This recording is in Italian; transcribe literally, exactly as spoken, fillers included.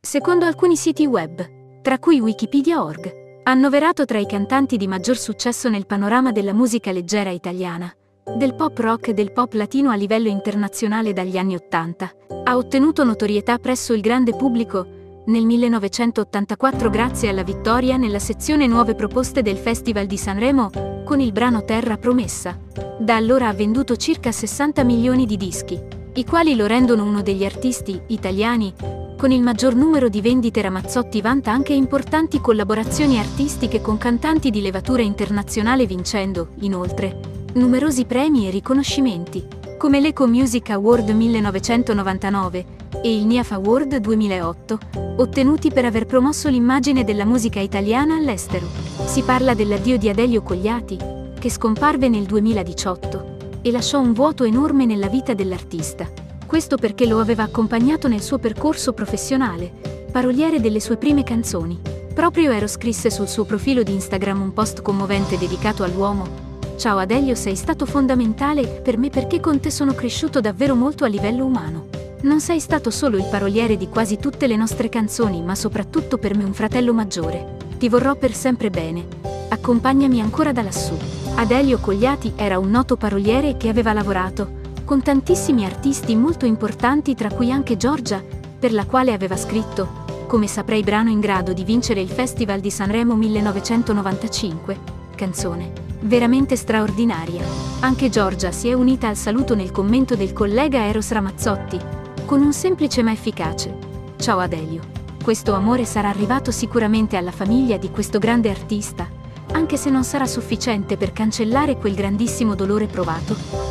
Secondo alcuni siti web, tra cui Wikipedia punto org, annoverato tra i cantanti di maggior successo nel panorama della musica leggera italiana, del pop rock e del pop latino a livello internazionale dagli anni Ottanta, ha ottenuto notorietà presso il grande pubblico nel millenovecentottantaquattro grazie alla vittoria nella sezione Nuove Proposte del Festival di Sanremo con il brano Terra Promessa. Da allora ha venduto circa sessanta milioni di dischi, i quali lo rendono uno degli artisti italiani con il maggior numero di vendite. Ramazzotti vanta anche importanti collaborazioni artistiche con cantanti di levatura internazionale, vincendo, inoltre, numerosi premi e riconoscimenti, come l'Eco Music Award millenovecentonovantanove e il N I A F Award duemilaotto, ottenuti per aver promosso l'immagine della musica italiana all'estero. Si parla dell'addio di Adelio Cogliati, che scomparve nel duemiladiciotto e lasciò un vuoto enorme nella vita dell'artista. Questo perché lo aveva accompagnato nel suo percorso professionale, paroliere delle sue prime canzoni. Proprio Ero scrisse sul suo profilo di Instagram un post commovente dedicato all'uomo. Ciao Adelio, sei stato fondamentale per me perché con te sono cresciuto davvero molto a livello umano. Non sei stato solo il paroliere di quasi tutte le nostre canzoni, ma soprattutto per me un fratello maggiore. Ti vorrò per sempre bene. Accompagnami ancora da lassù. Adelio Cogliati era un noto paroliere che aveva lavorato con tantissimi artisti molto importanti, tra cui anche Giorgia, per la quale aveva scritto Come saprei, brano in grado di vincere il Festival di Sanremo millenovecentonovantacinque, canzone veramente straordinaria. Anche Giorgia si è unita al saluto nel commento del collega Eros Ramazzotti, con un semplice ma efficace ciao Adelio. Questo amore sarà arrivato sicuramente alla famiglia di questo grande artista, anche se non sarà sufficiente per cancellare quel grandissimo dolore provato